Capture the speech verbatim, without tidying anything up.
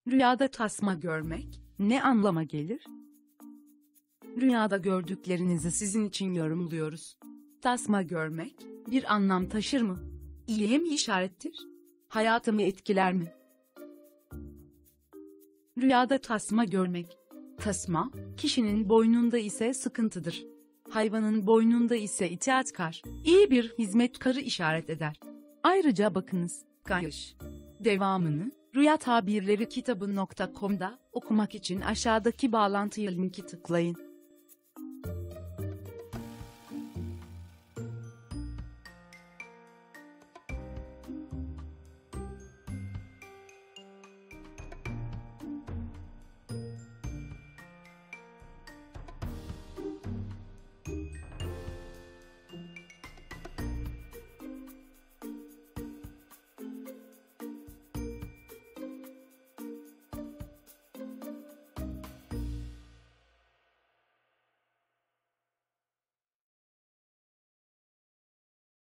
Rüyada tasma görmek ne anlama gelir? Rüyada gördüklerinizi sizin için yorumluyoruz. Tasma görmek bir anlam taşır mı? İyiye mi işarettir? Hayatımı etkiler mi? Rüyada tasma görmek. Tasma, kişinin boynunda ise sıkıntıdır. Hayvanın boynunda ise itaatkar, iyi bir hizmetkarı işaret eder. Ayrıca bakınız, Kayış. Devamını, rüya tabirleri kitabı nokta com'da okumak için aşağıdaki bağlantıya linki tıklayın.